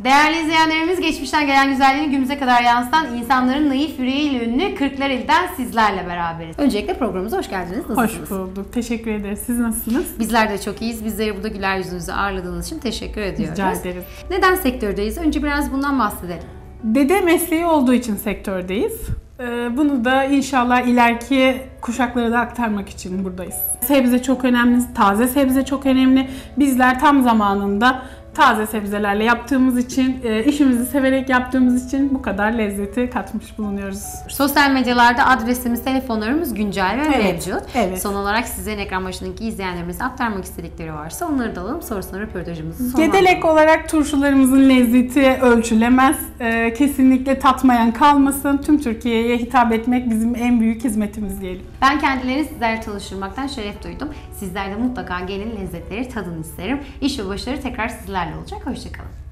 Değerli izleyenlerimiz, geçmişten gelen güzelliğini günümüze kadar yansıtan insanların naif yüreğiyle ünlü Kırklareli'den sizlerle beraberiz. Öncelikle programımıza hoş geldiniz. Nasılsınız? Hoş bulduk. Teşekkür ederiz. Siz nasılsınız? Bizler de çok iyiyiz. Bizleri burada güler yüzünüzü ağırladığınız için teşekkür ediyoruz. Rica ederiz. Neden sektördeyiz? Önce biraz bundan bahsedelim. Dede mesleği olduğu için sektördeyiz. Bunu da inşallah ileriki kuşaklara da aktarmak için buradayız. Sebze çok önemli, taze sebze çok önemli. Bizler tam zamanında taze sebzelerle yaptığımız için, işimizi severek yaptığımız için bu kadar lezzeti katmış bulunuyoruz. Sosyal medyalarda adresimiz, telefonlarımız güncel ve mevcut. Evet. Son olarak sizlerin ekran başındaki izleyenlerimize aktarmak istedikleri varsa onları da alalım. Sonrasında röportajımızı sonlandıralım. Gedelek olarak turşularımızın lezzeti ölçülemez. Kesinlikle tatmayan kalmasın. Tüm Türkiye'ye hitap etmek bizim en büyük hizmetimiz diyelim. Ben kendilerini sizlerle çalıştırmaktan şeref duydum. Sizler de mutlaka gelin, lezzetleri tadın isterim. İş ve başarı tekrar sizlerle olacak. Hoşçakalın.